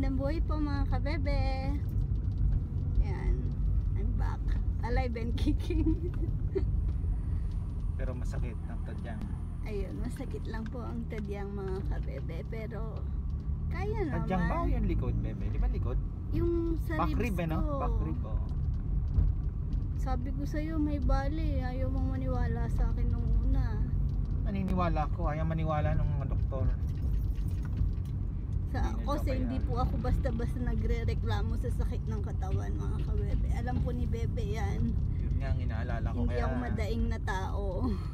Magandang buhay po mga kabebe. Yan, I'm back. Alive and kicking. Pero masakit ang tadyang. Ayun, masakit lang po ang tadyang mga kabebe. Pero kaya naman. Tadyang ba o yung likod, bebe? Di ba likod? Yung sa Back ribs rib, ko. no? Back rib, oh. Sabi ko sa'yo may bali. Ayaw mong maniwala sa akin nung una. Naniniwala ko. Ayaw maniwala ng mga doktor. Kasi hindi po ako basta-basta nagre-reklamo sa sakit ng katawan mga kabebe. Alam po ni Bebe yan. Yun nga ang inaalala ko. Hindi kaya... ako madaing na tao.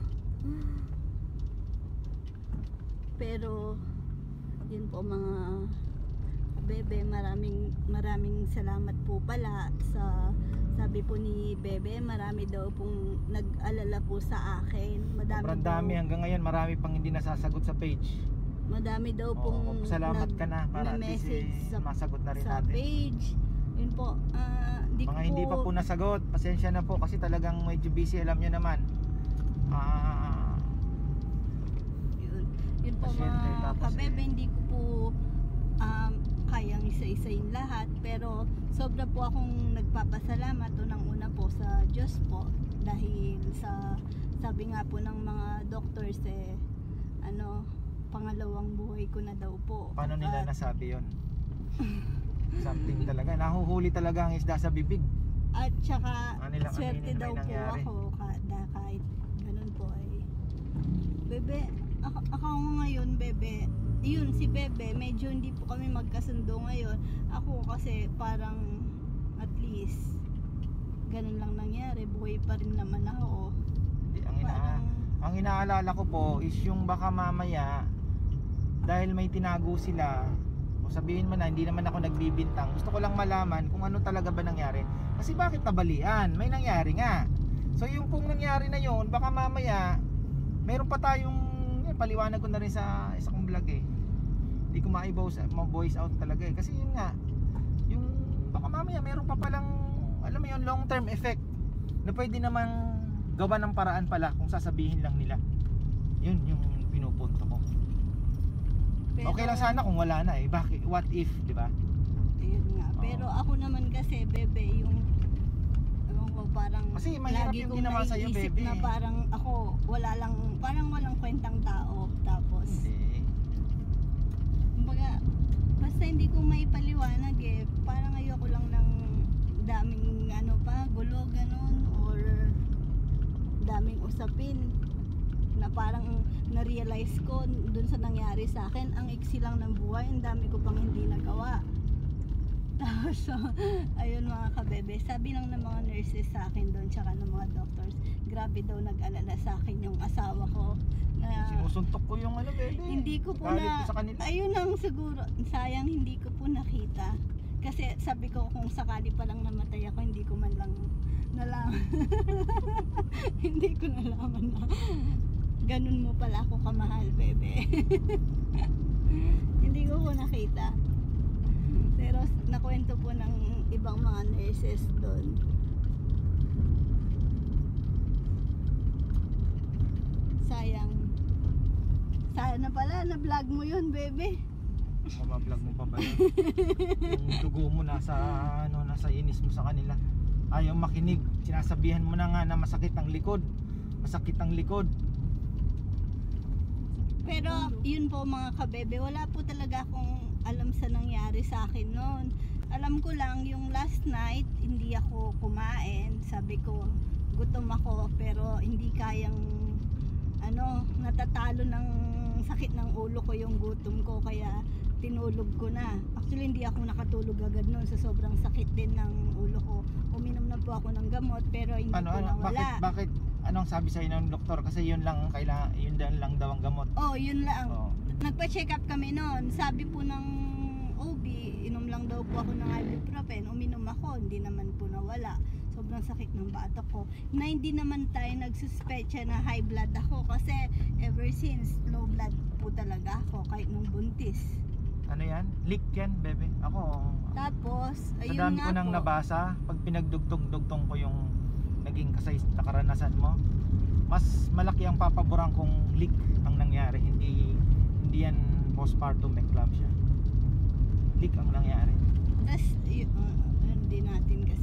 Pero yun po mga kabebe, maraming salamat po pala sa sabi po ni Bebe, marami daw pong nag-alala po sa akin. Sobrang dami hanggang ngayon, marami pang hindi nasasagot sa page. Madami daw pong salamat ka na para at least masagot na rin sa natin. page. Yun po, mga hindi pa po nasagot, pasensya na po kasi talagang medyo busy, alam nyo naman. Yun po mga kabebe, hindi ko po kayang isa-isayin lahat, pero sobra po akong nagpapasalamat unang-una po sa Diyos po dahil sa sabi nga po ng mga doctors pangalawang buhay ko na daw po. Paano nila nasabi yun? Something talaga, nahuhuli talaga ang isda sa bibig. At saka swerte daw po ako kahit ganun po ay Bebe, ako ngayon Bebe, yun si Bebe medyo hindi po kami magkasundo ngayon. Ako kasi parang at least ganun lang nangyari, buhay pa rin naman ako. Ang inaalala ko po is yung baka mamaya dahil may tinago sila, o sabihin mo na hindi naman ako nagbibintang, gusto ko lang malaman kung ano talaga ba nangyari. Kasi bakit nabalian? May nangyari nga. So yung kung nangyari na yun, baka mamaya meron pa tayong paliwanag ko na rin sa isa kong vlog eh. Hindi ko ma-voice out talaga eh. Kasi yun nga, yung baka mamaya meron pa palang, alam mo yun, long term effect na pwede namang gawa ng paraan pala kung sasabihin lang nila. Yun yung pinupunto ko. Pero, okay lang sana kung wala na eh. Bakit? What if, di ba? Ayun nga. Pero ako naman kasi, Bebe, yung parang kasi mahirap lagi yung kong ginawa sa'yo, Bebe. Na parang ako, parang walang kwentang tao. Tapos, hindi. Kumbaga, basta hindi ko may paliwanag eh. Parang ayoko lang ng daming gulo, ganon, or daming usapin na parang na-realize ko dun sa nangyari sa akin, ang iksi lang ng buhay, ang dami ko pang hindi nagawa. So, ayun mga kabebe, sabi lang ng mga nurses sa akin doon, tsaka ng mga doctors, grabe daw nag-alala sa akin yung asawa ko na sinusuntok ko yung bebe, hindi ko po ayun lang siguro, sayang hindi ko po nakita kasi sabi ko kung sakali pa lang namatay ako, hindi ko man lang nalaman hindi ko nalaman na ganun mo pala ako kamahal, Bebe. Hindi ko po nakita. Pero nakwento po ng ibang mga nurses doon. Sayang. Sana pala na-vlog mo yun, Bebe. Mabablog mo pa ba yun? Yung dugo mo nasa inis mo sa kanila. Ayaw makinig. Sinasabihan mo na nga na masakit ang likod. Masakit ang likod. Pero yun po mga kabebe, wala po talaga akong alam sa nangyari sa akin noon. Alam ko lang yung last night hindi ako kumain. Sabi ko gutom ako pero hindi kayang natatalo ng sakit ng ulo ko yung gutom ko, kaya tinulog ko na. Actually hindi ako nakatulog agad noon sa sobrang sakit din ng ulo ko. Uminom na po ako ng gamot pero hindi ko nawala. Bakit? Anong sabi sa'yo ng doktor? Kasi yun lang kailangan, yun lang daw ang gamot. Oh, yun lang. Nagpa-check up kami noon. Sabi po ng OB, inom lang daw po ako ng ibuprofen. Uminom ako, hindi naman po nawala. Sobrang sakit ng batok ko. Na hindi naman tayo nagsuspecha na high blood ako kasi ever since low blood po talaga ako kahit nung buntis. Ano yan? Leak yan, Bebe. Ako. Tapos, ayun sa dami ko nang nabasa, pag pinagdugtong-dugtong ko yung naging karanasan mo, mas malaki ang papaboran kung leak ang nangyari, hindi yan postpartum eclampsia. Leak ang nangyari.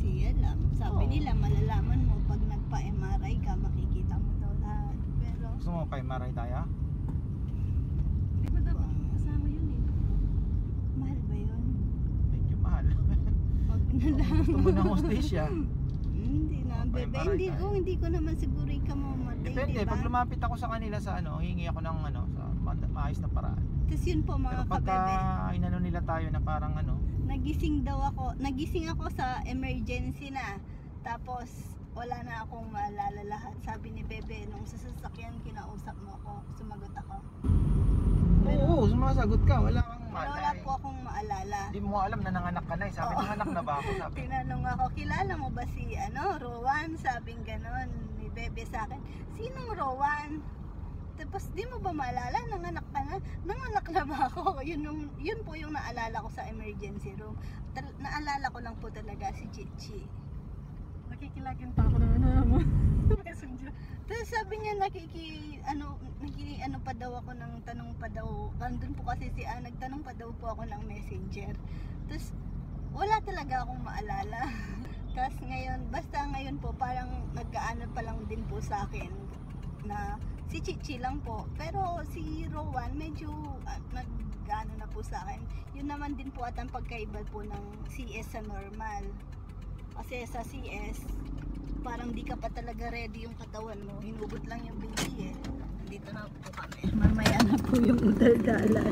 kasi alam. Sabi Oo. nila, malalaman mo pag nagpa-MRI ka, makikita mo daw lahat. Pero, Gusto mo pa maray tayo? Di ba dapat kasama yun eh? mahal ba yun? Medyo mahal. Wag na lang. Gusto mo ng hostisya? Hindi na, Oh, bebe. pa-MRI Hindi, tayo. hindi ko naman siguro ikaw mamatay, Depende, diba? pag lumapit ako sa kanila sa ano, hingi ako ng ano, sa maayos na paraan. Tapos yun po Pero mga pagka kabebe. inano nila tayo na parang ano, Nagising ako sa emergency na. Tapos wala na akong maalala lahat. Sabi ni Bebe, nung sa sasakyan kinausap mo ako, sumagot ako. oo, sumasagot ka, wala kang Pero wala malay. po akong maalala. Hindi mo alam na nanganak ka na eh. Sabi, Oo. nanganak na ba ako? Sabi, Tinanong ako, kilala mo ba si Rowan? Sabing ganon ni Bebe sa akin. Sinong Rowan? Tapos di mo ba maalala, nanganak ka na? Nanganak na ba ako? Yun po yung naalala ko sa emergency room. Naalala ko lang po talaga si Chichi. Nakikilagin pa ako ng mo. Messenger. Tapos sabi niya ano pa daw ako ng tanong pa daw. Nandun po kasi nagtanong pa daw po ako ng messenger. Tapos wala talaga akong maalala. Tapos basta ngayon po parang nagkaano pa lang din po sa akin na si Chichi lang po. Pero si Rowan medyo nag-ano na po sa akin. Yun naman din po at ang pagkaiba po ng CS sa normal. Kasi sa CS, parang di ka pa talaga ready yung katawan mo. Hinugot lang yung baby eh. Dito na po kami. Mamaya na po yung udaldalan.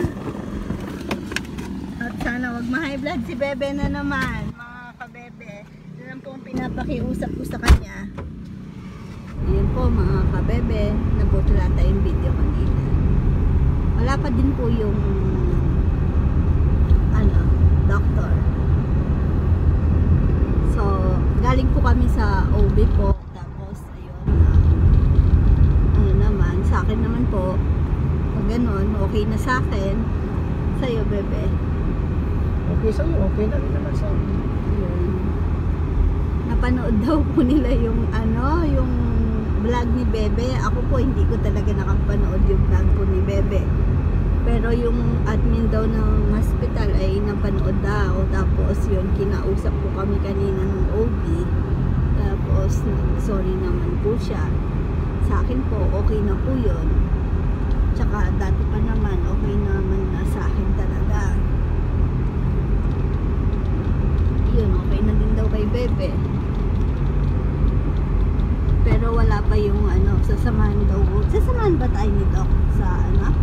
At sana wag ma-high blood si Bebe na naman. Mga kabebe. Yun lang po ang pinapakiusap ko sa kanya. Ayan po mga kabebe. Naputula tayong video kanina. Wala pa din po yung doctor. So, galing po kami sa OB po. Tapos, ayun, naman, sa akin naman po, pag ganun, okay na sa akin. Sa'yo, Bebe. okay sa'yo, okay na rin naman sa'yo. Ayun. Napanood daw po nila yung yung vlog ni Bebe. Ako po, hindi ko talaga nakapanood yung vlog po ni Bebe. Pero yung admin daw ng hospital ay napanood daw. Tapos yun, kinausap ko kami kanina ng OB. Tapos, sorry naman po siya. Sa akin po, okay na po yun. Tsaka dati pa naman, okay naman na sa akin talaga. Yun, okay na din daw kay Bebe. Pero wala pa yung sasamahan daw. Sasamahan ba tayo ni Doc sa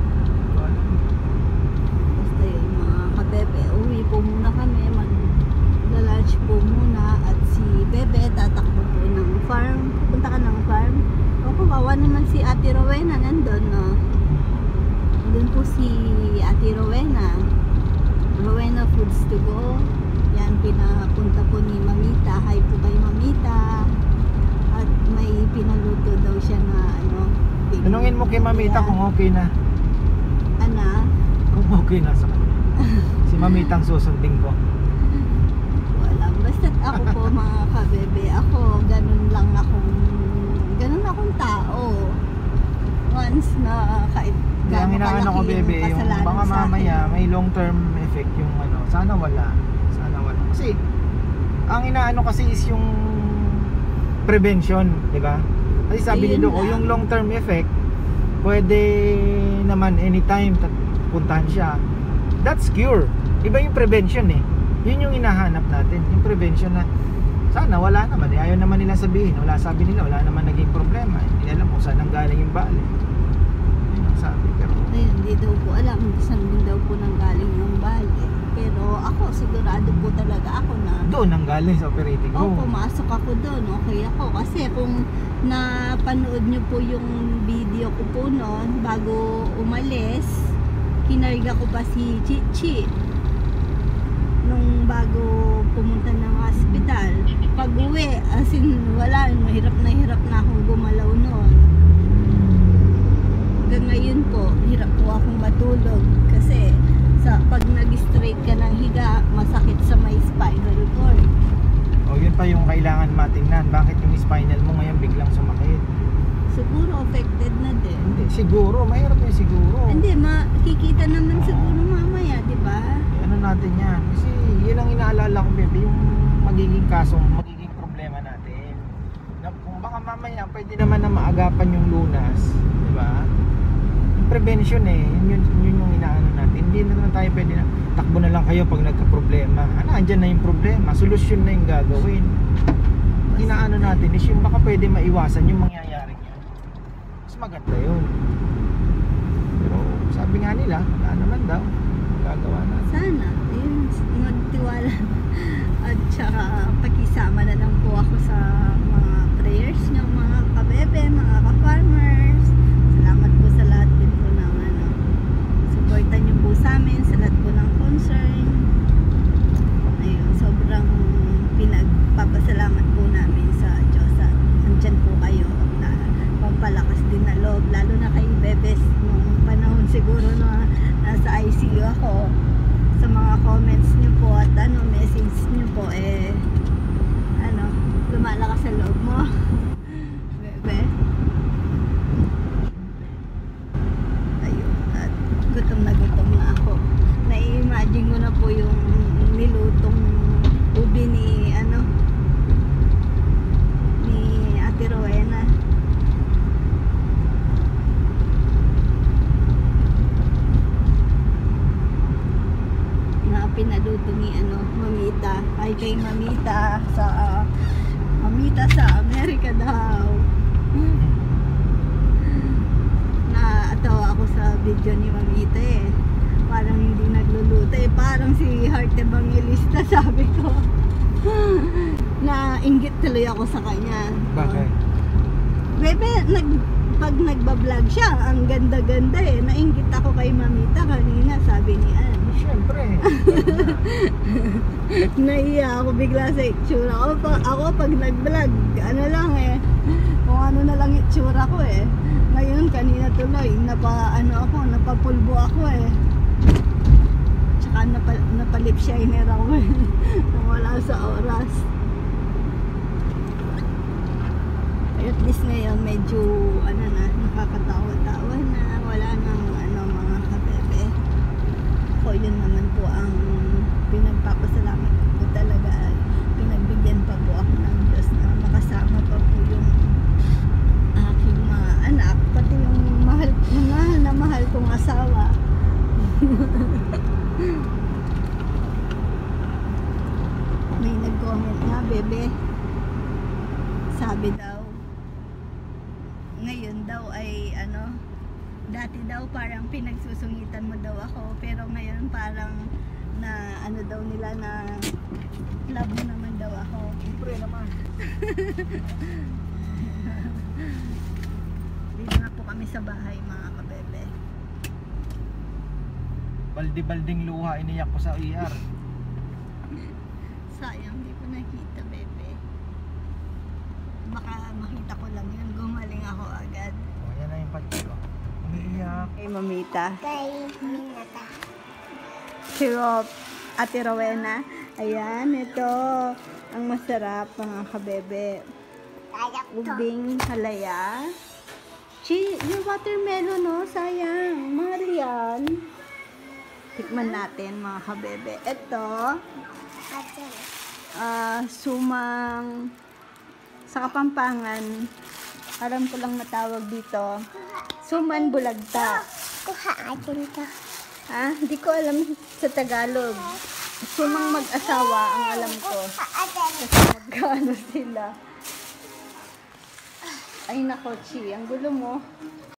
Basta yun mga kabebe, uwi po muna kami, mag-lunch po muna at si Bebe tatakbo po ng farm. Pupunta ka ng farm. O kawawa naman si Ate Rowena nandun, no? Nandun po si Ate Rowena. Rowena Foods to Go. Yan, pinapunta po ni Mamita. Hi po kay Mamita. At may pinaluto daw siya na Tanungin mo kay Mamita kung okay na. Kung okay na sa kanya. Si Mamitang susundin ko. Wala. Basta't ako po mga kabebe, ganun akong tao. Once na kahit Kaya ang inaano ko, Bebe, yung kasalanan baka sa akin. mamaya may long term effect yung sana wala. Kasi ang inaano kasi is yung prevention, di ba? Kasi sabi ni Ayun Doc, lang. yung long term effect pwede naman anytime puntahan siya. That's cure. Iba yung prevention eh. Yun yung hinahanap natin, yung prevention na sana wala naman. Ayaw naman nila sabihin. Sabi nila wala naman naging problema. Hindi alam kung saan nanggaling yung bali. Yun ang sabi. Pero Ayun, hindi daw po alam kung saan din daw po nanggaling yung bali. Pero ako, sigurado po talaga ako na doon nanggaling sa operating room. pumasok ako doon. Okay ako. Kasi kung napanood nyo po yung video ko po noon, bago umalis, kinarga ko pa si Chichi nung bago pumunta ng hospital. Pag uwi, as in wala, mahirap na akong gumalaw noon. Hanggang ngayon po, hirap po akong matulog kasi pag nag-straight ka ng higa, masakit sa may spinal cord. Yun pa yung kailangan matingnan. Bakit yung spinal mo ngayon biglang sumakit? Siguro affected na din. Hindi, siguro. Mahirap yung siguro. Hindi, makikita naman siguro mamaya, di ba? Ano natin yan? Kasi yun ang inaalala ko, Bebe, yung magiging kaso, magiging problema natin. Kung baka mamaya pwede naman na maagapan yung lunas, di ba? Yung prevention yun yung inaano natin. Hindi na tayo pwede na takbo na lang kayo pag nagka-problema. Andyan na yung problema, solusyon na yung gagawin. Inaano natin is yung baka pwede maiwasan yung mangyayari yun. Mas maganda yun. Pero sabi nga nila, wala naman daw gagawa natin. Sana, yun, magtiwala. At saka, pakisama na lang po ako sa mga prayers nyo, mga kabebe, mga ka-farmers. Salamat po sa lahat din po ng supportan nyo po sa amin, sa lahat po ng concern. Ayun, sobrang pinagpapasalamat po namin sa Diyos. At andyan po kayo na pampalakas din na loob, lalo na kay Bebes nung panahon siguro na nasa ICU ako. Sa mga comments niyo po at message niyo po lumalakas sa loob mo. Bebe. Ayun, at gutom na ako. Nai-imagine ko na po yung nilutong ubi ni Ate Rowena. Pinaluto ni Mamita, ay kay Mamita sa Amerika daw. Naatawa ako sa video ni Mamita parang hindi nagluluto parang si Heart Evangelista, sabi ko. Nainggit tuloy ako sa kanya. Bakit? Bebe, pag nagbablog siya, ang ganda-ganda nainggit ako kay Mamita kanina, sabi ni Ann. Siyempre. Naiya ako bigla sa itsura ko. Ako pag nag-vlog, kung ano na lang itsura ko Ngayon, kanina tuloy, napapulbo ako Tsaka napalip shiner ako nang wala sa oras. At least ngayon, medyo, nakakatawa-tawa na. Wala nang, mga kabebe. So, yun naman po ang pinagpapasalamat ko po talaga. Pinagbigyan pa po ako ng Diyos na makasama pa po yung aking mga anak, pati yung mahal kong asawa. May nag-comment nga, bebe. Sabi daw, ngayon daw ay dati daw parang pinagsusungitan mo daw ako, pero ngayon parang na daw nila na love mo naman daw ako. Siyempre naman. Dito na po kami sa bahay, mga kabebe. Baldi-balding luha iniyak ko sa ER. Sayang, di ko nakita, bebe. Baka makita ko lang yun, gumaling ako agad. Yan na yung pati ko. Umiiyak. Kay Mamita. Kay Minata. Si Ate Rowena. Ayan, ito ang masarap, mga kabebe. Tayak to. Ubing halaya. Yung watermelon, sayang. Mahal yan. Tikman natin, mga kabebe. Ito, Ate. sumang sa Kapampangan. Alam ko lang natawag dito. Suman bulagta. Kuha atin to. Hindi ko alam sa Tagalog. Sumang mag-asawa ang alam ko. Kuha atin. Kasi magkano sila. Ay nako, Chi. Ang gulo mo.